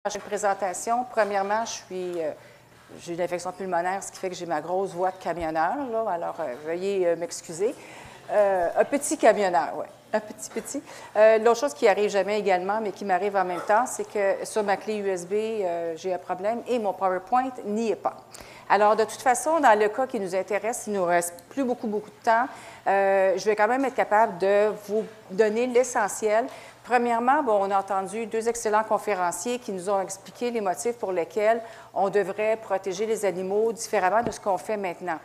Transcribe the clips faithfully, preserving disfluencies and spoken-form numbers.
Prochaine présentation. Premièrement, je suis, euh, j'ai une infection pulmonaire, ce qui fait que j'ai ma grosse voix de camionneur, là, alors euh, veuillez euh, m'excuser. Euh, un petit camionneur, oui, un petit, petit. Euh, L'autre chose qui arrive jamais également, mais qui m'arrive en même temps, c'est que sur ma clé U S B, euh, j'ai un problème et mon PowerPoint n'y est pas. Alors, de toute façon, dans le cas qui nous intéresse, il ne nous reste plus beaucoup, beaucoup de temps. Euh, je vais quand même être capable de vous donner l'essentiel. Premièrement, bon, on a entendu deux excellents conférenciers qui nous ont expliqué les motifs pour lesquels on devrait protéger les animaux différemment de ce qu'on fait maintenant.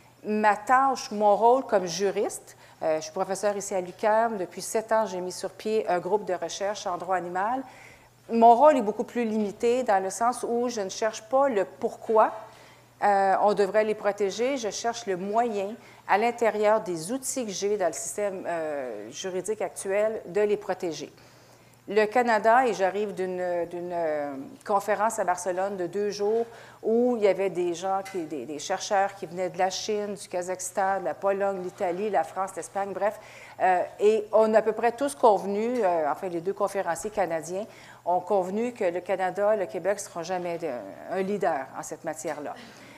Ma tâche, mon rôle comme juriste, euh, je suis professeure ici à l'U Q A M. Depuis sept ans, j'ai mis sur pied un groupe de recherche en droit animal. Mon rôle est beaucoup plus limité dans le sens où je ne cherche pas le pourquoi euh, on devrait les protéger. Je cherche le moyen, à l'intérieur des outils que j'ai dans le système euh, juridique actuel, de les protéger. Le Canada, et j'arrive d'une euh, conférence à Barcelone de deux jours où il y avait des gens, qui, des, des chercheurs qui venaient de la Chine, du Kazakhstan, de la Pologne, l'Italie, la France, l'Espagne, bref. Euh, et on a à peu près tous convenu, euh, enfin les deux conférenciers canadiens, ont convenu que le Canada et le Québec ne seront jamais de, un leader en cette matière-là.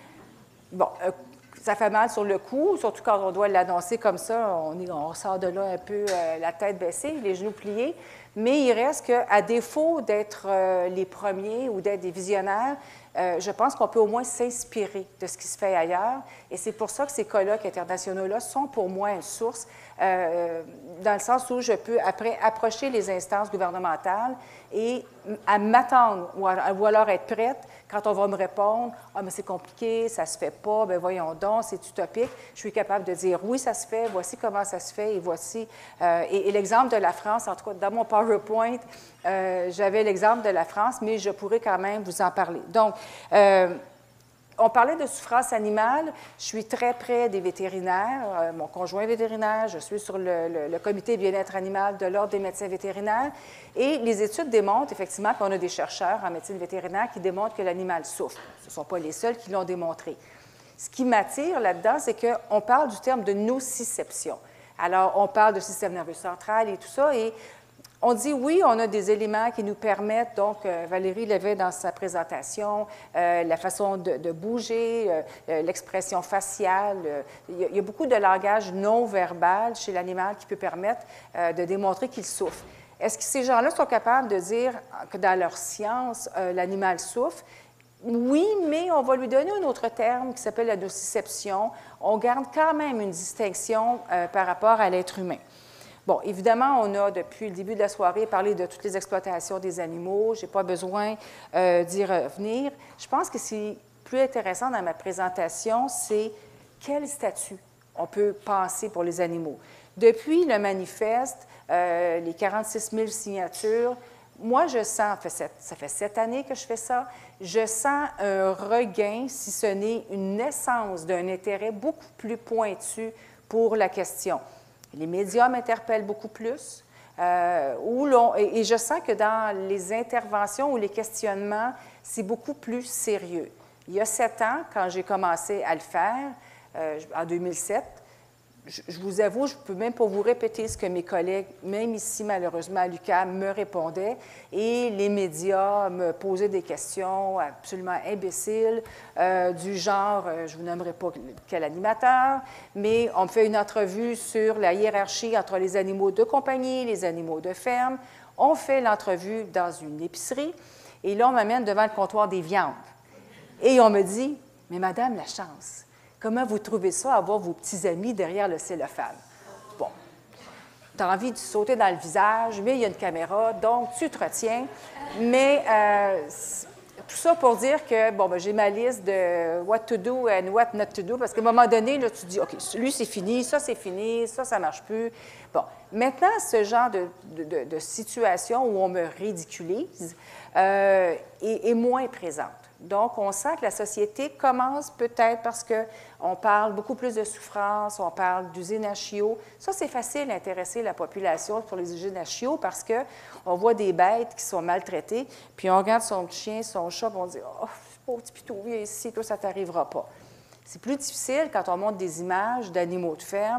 Bon, euh, ça fait mal sur le coup, surtout quand on doit l'annoncer comme ça, on, est, on sort de là un peu euh, la tête baissée, les genoux pliés, mais il reste qu'à défaut d'être euh, les premiers ou d'être des visionnaires, euh, je pense qu'on peut au moins s'inspirer de ce qui se fait ailleurs, et c'est pour ça que ces colloques internationaux-là sont pour moi une source, euh, dans le sens où je peux après approcher les instances gouvernementales et à m'attendre ou, ou alors être prête quand on va me répondre « Ah, mais c'est compliqué, ça se fait pas, bien voyons donc, c'est utopique », je suis capable de dire « Oui, ça se fait, voici comment ça se fait, et voici… Euh, » Et, et l'exemple de la France, en tout cas, dans mon PowerPoint, euh, j'avais l'exemple de la France, mais je pourrais quand même vous en parler. Donc, euh, on parlait de souffrance animale. Je suis très près des vétérinaires. Euh, mon conjoint est vétérinaire. Je suis sur le, le, le comité bien-être animal de l'Ordre des médecins vétérinaires. Et les études démontrent effectivement qu'on a des chercheurs en médecine vétérinaire qui démontrent que l'animal souffre. Ce ne sont pas les seuls qui l'ont démontré. Ce qui m'attire là-dedans, c'est qu'on parle du terme de nociception. Alors, on parle de système nerveux central et tout ça. Et on dit oui, on a des éléments qui nous permettent, donc euh, Valérie l'avait dans sa présentation, euh, la façon de, de bouger, euh, l'expression faciale. Euh, il, y a, il y a beaucoup de langage non verbal chez l'animal qui peut permettre euh, de démontrer qu'il souffre. Est-ce que ces gens-là sont capables de dire que dans leur science, euh, l'animal souffre? Oui, mais on va lui donner un autre terme qui s'appelle la nociception. On garde quand même une distinction euh, par rapport à l'être humain. Bon, évidemment, on a, depuis le début de la soirée, parlé de toutes les exploitations des animaux. Je n'ai pas besoin euh, d'y revenir. Je pense que ce qui est plus intéressant dans ma présentation, c'est quel statut on peut penser pour les animaux. Depuis le manifeste, euh, les quarante-six mille signatures, moi, je sens, ça fait sept années que je fais ça, je sens un regain, si ce n'est une naissance d'un intérêt beaucoup plus pointu pour la question. Les médias m'interpellent beaucoup plus. Euh, où l'on, et, et je sens que dans les interventions ou les questionnements, c'est beaucoup plus sérieux. Il y a sept ans, quand j'ai commencé à le faire, euh, en deux mille sept, je, je vous avoue, je ne peux même pas vous répéter ce que mes collègues, même ici malheureusement à l'U Q A M, me répondaient. Et les médias me posaient des questions absolument imbéciles, euh, du genre, euh, je ne vous nommerai pas quel animateur, mais on me fait une entrevue sur la hiérarchie entre les animaux de compagnie et les animaux de ferme. On fait l'entrevue dans une épicerie et là, on m'amène devant le comptoir des viandes. Et on me dit, mais madame, la chance, comment vous trouvez ça, avoir vos petits amis derrière le cellophane? Bon, tu as envie de sauter dans le visage, mais il y a une caméra, donc tu te retiens. Mais euh, tout ça pour dire que, bon, ben, j'ai ma liste de what to do and what not to do, parce qu'à un moment donné, là, tu dis, OK, lui, c'est fini, ça, c'est fini, ça, ça ne marche plus. Bon, maintenant, ce genre de, de, de situation où on me ridiculise euh, est, est moins présente. Donc, on sent que la société commence peut-être parce qu'on parle beaucoup plus de souffrance, on parle d'usines à chiots. Ça, c'est facile d'intéresser la population pour les usines à chiots parce qu'on voit des bêtes qui sont maltraitées, puis on regarde son chien, son chat, puis on dit « Oh, pauvre petit pitou, viens ici, toi, ça ne t'arrivera pas ». C'est plus difficile quand on montre des images d'animaux de ferme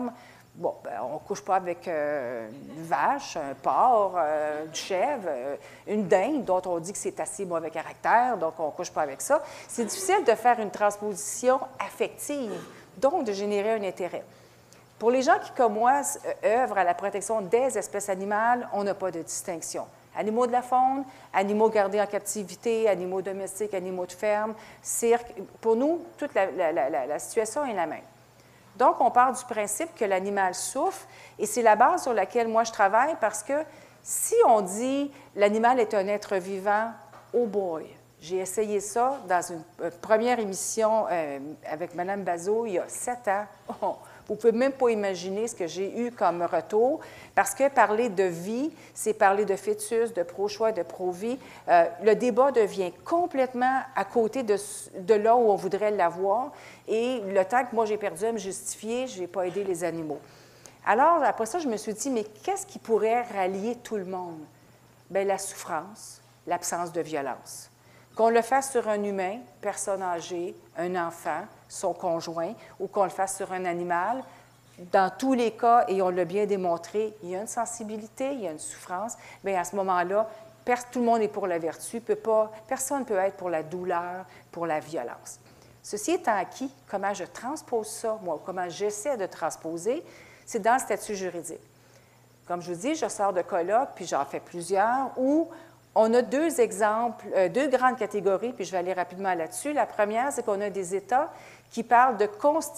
Bon, ben, on ne couche pas avec euh, une vache, un porc, euh, une chèvre, euh, une dinde, dont on dit que c'est assez mauvais caractère, donc on ne couche pas avec ça. C'est difficile de faire une transposition affective, donc de générer un intérêt. Pour les gens qui, comme moi, œuvrent à la protection des espèces animales, on n'a pas de distinction. Animaux de la faune, animaux gardés en captivité, animaux domestiques, animaux de ferme, cirque. Pour nous, toute la, la, la, la situation est la même. Donc, on part du principe que l'animal souffre, et c'est la base sur laquelle moi je travaille, parce que si on dit l'animal est un être vivant, oh boy! J'ai essayé ça dans une première émission euh, avec Mme Bazot il y a sept ans. Oh, vous ne pouvez même pas imaginer ce que j'ai eu comme retour, parce que parler de vie, c'est parler de fœtus, de pro-choix, de pro-vie. Euh, le débat devient complètement à côté de, de là où on voudrait l'avoir, et le temps que moi j'ai perdu à me justifier, je n'ai pas aidé les animaux. Alors, après ça, je me suis dit, mais qu'est-ce qui pourrait rallier tout le monde? Bien, la souffrance, l'absence de violence. Qu'on le fasse sur un humain, personne âgée, un enfant, son conjoint, ou qu'on le fasse sur un animal, dans tous les cas, et on l'a bien démontré, il y a une sensibilité, il y a une souffrance, bien à ce moment-là, tout le monde est pour la vertu, peut pas, personne ne peut être pour la douleur, pour la violence. Ceci étant acquis, comment je transpose ça, moi, comment j'essaie de transposer, c'est dans le statut juridique. Comme je vous dis, je sors de colloques, puis j'en fais plusieurs, où on a deux exemples, euh, deux grandes catégories, puis je vais aller rapidement là-dessus. La première, c'est qu'on a des États qui parlent de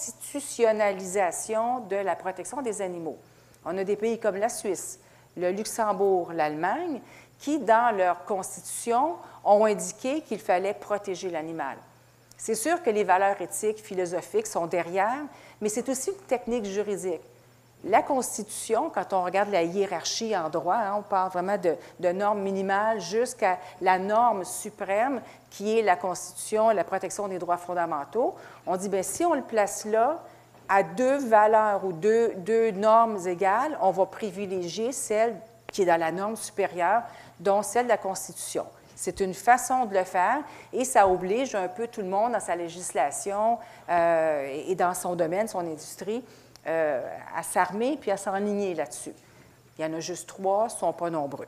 constitutionnalisation de la protection des animaux. On a des pays comme la Suisse, le Luxembourg, l'Allemagne, qui, dans leur constitution, ont indiqué qu'il fallait protéger l'animal. C'est sûr que les valeurs éthiques, philosophiques sont derrière, mais c'est aussi une technique juridique. La Constitution, quand on regarde la hiérarchie en droit, hein, on parle vraiment de, de normes minimales jusqu'à la norme suprême, qui est la Constitution et la protection des droits fondamentaux. On dit, bien, si on le place là, à deux valeurs ou deux, deux normes égales, on va privilégier celle qui est dans la norme supérieure, dont celle de la Constitution. C'est une façon de le faire, et ça oblige un peu tout le monde dans sa législation euh, et dans son domaine, son industrie, Euh, à s'armer puis à s'enligner là-dessus. Il y en a juste trois, ils ne sont pas nombreux.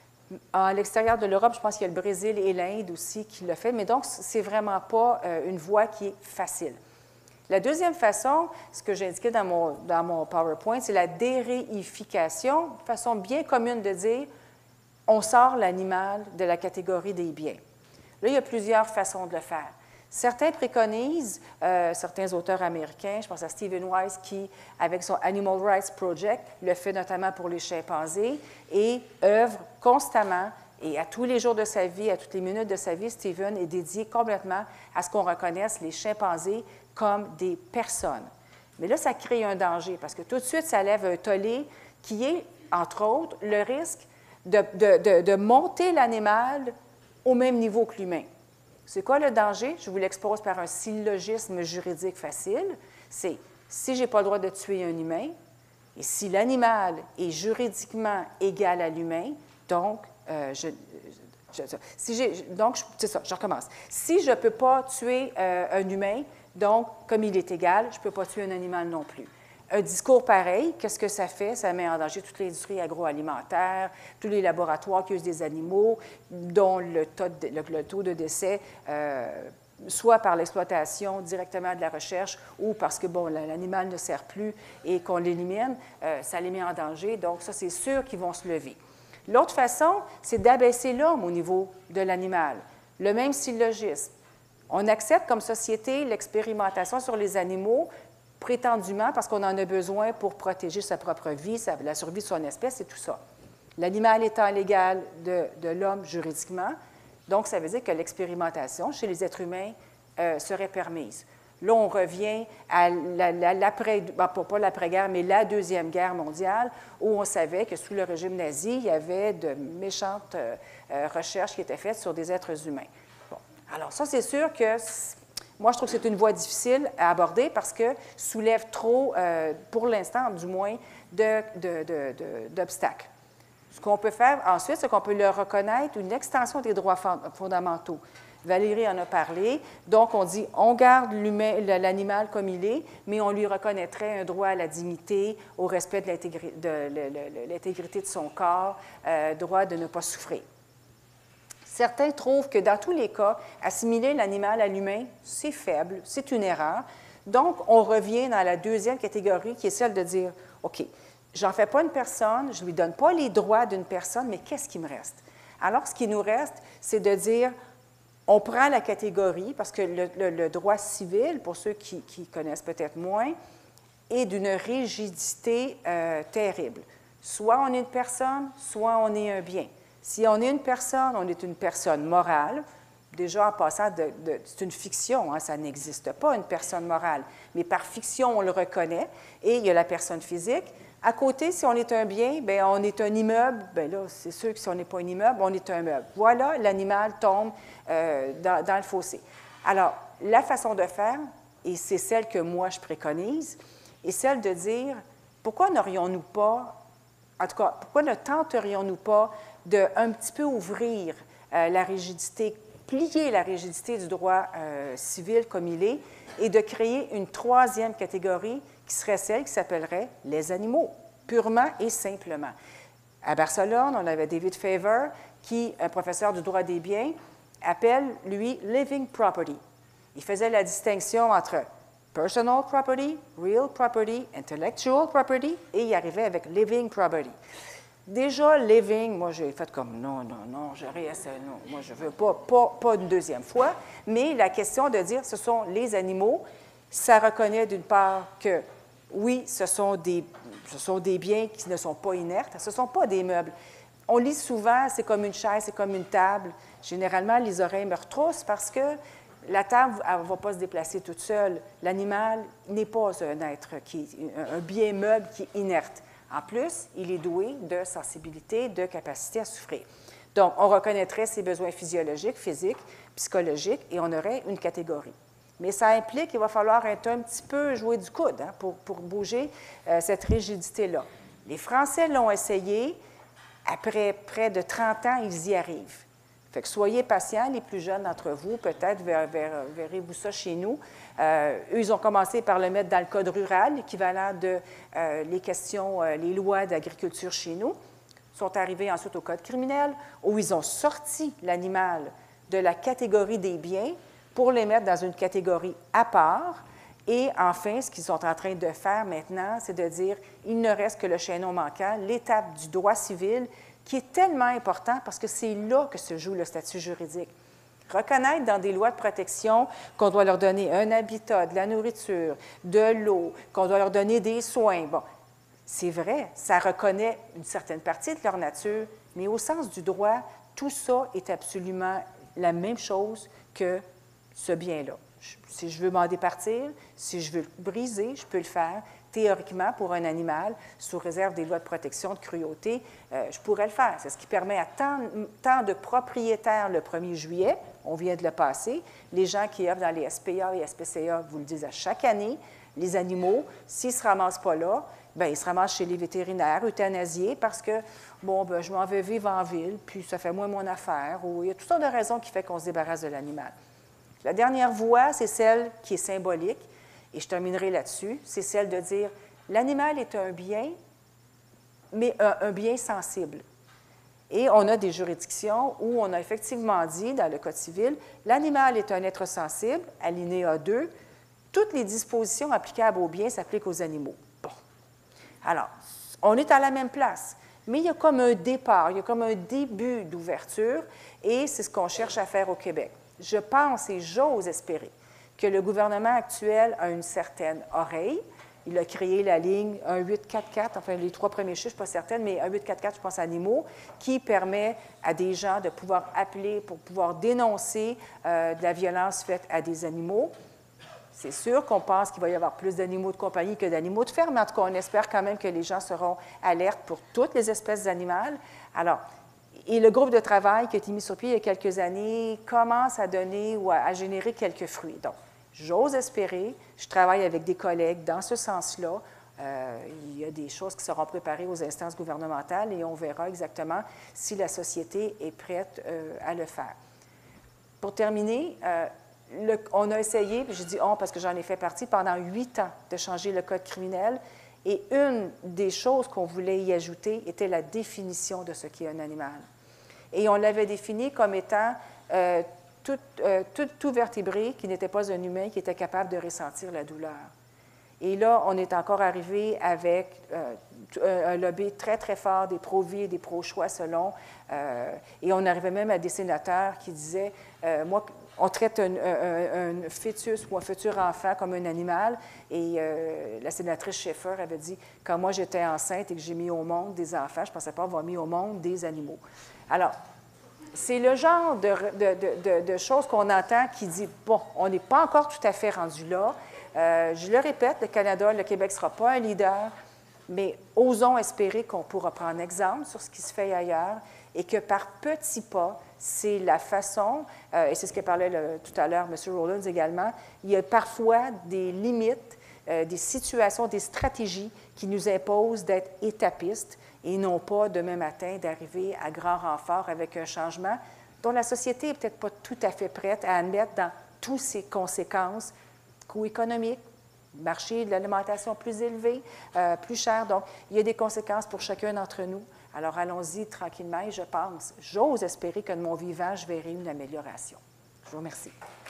À l'extérieur de l'Europe, je pense qu'il y a le Brésil et l'Inde aussi qui le fait, mais donc, ce n'est vraiment pas euh, une voie qui est facile. La deuxième façon, ce que j'ai indiqué dans mon, dans mon PowerPoint, c'est la déréification, une façon bien commune de dire on sort l'animal de la catégorie des biens. Là, il y a plusieurs façons de le faire. Certains préconisent, euh, certains auteurs américains, je pense à Stephen Wise, qui, avec son Animal Rights Project, le fait notamment pour les chimpanzés, et œuvre constamment, et à tous les jours de sa vie, à toutes les minutes de sa vie, Stephen est dédié complètement à ce qu'on reconnaisse les chimpanzés comme des personnes. Mais là, ça crée un danger, parce que tout de suite, ça lève un tollé qui est, entre autres, le risque de, de, de, de monter l'animal au même niveau que l'humain. C'est quoi le danger? Je vous l'expose par un syllogisme juridique facile. C'est si je n'ai pas le droit de tuer un humain, et si l'animal est juridiquement égal à l'humain, donc, euh, je, je, si j'ai, donc c'est ça, je recommence. Si je ne peux pas tuer euh, un humain, donc, comme il est égal, je ne peux pas tuer un animal non plus. Un discours pareil, qu'est-ce que ça fait? Ça met en danger toute l'industrie agroalimentaire, tous les laboratoires qui usent des animaux, dont le taux de, le, le taux de décès, euh, soit par l'exploitation directement de la recherche ou parce que bon, l'animal ne sert plus et qu'on l'élimine, euh, ça les met en danger. Donc, ça, c'est sûr qu'ils vont se lever. L'autre façon, c'est d'abaisser l'homme au niveau de l'animal. Le même syllogisme. On accepte comme société l'expérimentation sur les animaux, prétendument parce qu'on en a besoin pour protéger sa propre vie, sa, la survie de son espèce et tout ça. L'animal étant l'égal de, de l'homme juridiquement, donc ça veut dire que l'expérimentation chez les êtres humains euh, serait permise. Là, on revient à la, la, l'après, ben, pas l'après-guerre, mais la Deuxième Guerre mondiale, où on savait que sous le régime nazi, il y avait de méchantes euh, recherches qui étaient faites sur des êtres humains. Bon. Alors ça, c'est sûr que... Moi, je trouve que c'est une voie difficile à aborder parce que soulève trop, euh, pour l'instant du moins, de, de, de, de, d'obstacles. Ce qu'on peut faire ensuite, c'est qu'on peut leur reconnaître une extension des droits fondamentaux. Valérie en a parlé. Donc, on dit, on garde l'animal comme il est, mais on lui reconnaîtrait un droit à la dignité, au respect de l'intégrité de son corps, euh, droit de ne pas souffrir. Certains trouvent que dans tous les cas, assimiler l'animal à l'humain, c'est faible, c'est une erreur. Donc, on revient dans la deuxième catégorie qui est celle de dire, OK, j'en fais pas une personne, je ne lui donne pas les droits d'une personne, mais qu'est-ce qui me reste? Alors, ce qui nous reste, c'est de dire, on prend la catégorie, parce que le, le, le droit civil, pour ceux qui, qui connaissent peut-être moins, est d'une rigidité euh, terrible. Soit on est une personne, soit on est un bien. Si on est une personne, on est une personne morale. Déjà, en passant, de, de, c'est une fiction, hein, ça n'existe pas, une personne morale. Mais par fiction, on le reconnaît. Et il y a la personne physique. À côté, si on est un bien, bien, on est un immeuble. Bien là, c'est sûr que si on n'est pas un immeuble, on est un meuble. Voilà, l'animal tombe euh, dans, dans le fossé. Alors, la façon de faire, et c'est celle que moi je préconise, est celle de dire, pourquoi n'aurions-nous pas, en tout cas, pourquoi ne tenterions-nous pas de un petit peu ouvrir euh, la rigidité, plier la rigidité du droit euh, civil comme il est, et de créer une troisième catégorie qui serait celle qui s'appellerait les animaux, purement et simplement. À Barcelone, on avait David Faver, qui, un professeur du droit des biens, appelle, lui, living property. Il faisait la distinction entre personal property, real property, intellectual property, et il arrivait avec living property. Déjà, living, moi, j'ai fait comme non, non, non, je reste, non, moi, je ne veux pas, pas, pas une deuxième fois, mais la question de dire ce sont les animaux, ça reconnaît d'une part que, oui, ce sont des, ce sont des biens qui ne sont pas inertes, ce ne sont pas des meubles. On lit souvent, c'est comme une chaise, c'est comme une table. Généralement, les oreilles me retroussent parce que la table, elle ne va pas se déplacer toute seule. L'animal n'est pas un être, qui, un bien meuble qui est inerte. En plus, il est doué de sensibilité, de capacité à souffrir. Donc, on reconnaîtrait ses besoins physiologiques, physiques, psychologiques, et on aurait une catégorie. Mais ça implique qu'il va falloir être un petit peu jouer du coude hein, pour, pour bouger euh, cette rigidité-là. Les Français l'ont essayé. Après près de trente ans, ils y arrivent. Fait que soyez patients, les plus jeunes d'entre vous, peut-être ver, ver, verrez-vous ça chez nous. Euh, eux, ils ont commencé par le mettre dans le code rural, l'équivalent de euh, les questions, euh, les lois d'agriculture chez nous. Ils sont arrivés ensuite au code criminel, où ils ont sorti l'animal de la catégorie des biens pour les mettre dans une catégorie à part. Et enfin, ce qu'ils sont en train de faire maintenant, c'est de dire il ne reste que le chaînon manquant, l'étape du droit civil, qui est tellement important parce que c'est là que se joue le statut juridique. Reconnaître dans des lois de protection qu'on doit leur donner un habitat, de la nourriture, de l'eau, qu'on doit leur donner des soins. Bon, c'est vrai, ça reconnaît une certaine partie de leur nature, mais au sens du droit, tout ça est absolument la même chose que ce bien-là. Si je veux m'en départir, si je veux le briser, je peux le faire. Théoriquement, pour un animal, sous réserve des lois de protection, de cruauté, euh, je pourrais le faire. C'est ce qui permet à tant, tant de propriétaires le premier juillet, on vient de le passer, les gens qui œuvrent dans les S P A et S P C A vous le disent à chaque année, les animaux, s'ils ne se ramassent pas là, bien, ils se ramassent chez les vétérinaires, euthanasiés, parce que, bon, ben, je m'en vais vivre en ville, puis ça fait moins mon affaire, ou il y a toutes sortes de raisons qui font qu'on se débarrasse de l'animal. La dernière voie, c'est celle qui est symbolique, et je terminerai là-dessus, c'est celle de dire l'animal est un bien, mais un, un bien sensible. Et on a des juridictions où on a effectivement dit, dans le Code civil, l'animal est un être sensible, alinéa deux, toutes les dispositions applicables aux biens s'appliquent aux animaux. Bon. Alors, on est à la même place, mais il y a comme un départ, il y a comme un début d'ouverture, et c'est ce qu'on cherche à faire au Québec. Je pense et j'ose espérer que le gouvernement actuel a une certaine oreille. Il a créé la ligne un huit quatre quatre, enfin les trois premiers chiffres, je ne suis pas certaine, mais un huit quatre quatre, je pense, animaux, qui permet à des gens de pouvoir appeler pour pouvoir dénoncer euh, de la violence faite à des animaux. C'est sûr qu'on pense qu'il va y avoir plus d'animaux de compagnie que d'animaux de ferme, mais en tout cas, on espère quand même que les gens seront alertes pour toutes les espèces animales. Alors, et le groupe de travail qui a été mis sur pied il y a quelques années commence à donner ou à, à générer quelques fruits. Donc, j'ose espérer, je travaille avec des collègues dans ce sens-là. Euh, il y a des choses qui seront préparées aux instances gouvernementales et on verra exactement si la société est prête euh, à le faire. pour terminer, euh, le, on a essayé, puis je dis on parce que j'en ai fait partie, pendant huit ans, de changer le code criminel. Et une des choses qu'on voulait y ajouter était la définition de ce qu'est un animal. Et on l'avait défini comme étant euh, tout, euh, tout, tout vertébré qui n'était pas un humain, qui était capable de ressentir la douleur. Et là, on est encore arrivé avec euh, un lobby très, très fort des pro-vie et des pro-choix selon. Euh, et on arrivait même à des sénateurs qui disaient, euh, moi, on traite un, un, un fœtus ou un futur enfant comme un animal. Et euh, la sénatrice Schaeffer avait dit, quand moi j'étais enceinte et que j'ai mis au monde des enfants, je ne pensais pas avoir mis au monde des animaux. Alors, c'est le genre de, de, de, de choses qu'on entend qui dit, bon, on n'est pas encore tout à fait rendu là. Euh, je le répète, le Canada, le Québec ne sera pas un leader, mais osons espérer qu'on pourra prendre exemple sur ce qui se fait ailleurs et que par petits pas, c'est la façon, euh, et c'est ce que parlait le, tout à l'heure M. Rowlands également, il y a parfois des limites, euh, des situations, des stratégies qui nous imposent d'être étapistes et non pas demain matin d'arriver à grand renfort avec un changement dont la société n'est peut-être pas tout à fait prête à admettre dans toutes ses conséquences, coûts économiques, marché de l'alimentation plus élevé, euh, plus cher. Donc, il y a des conséquences pour chacun d'entre nous. Alors, allons-y tranquillement et je pense, j'ose espérer que de mon vivant, je verrai une amélioration. Je vous remercie.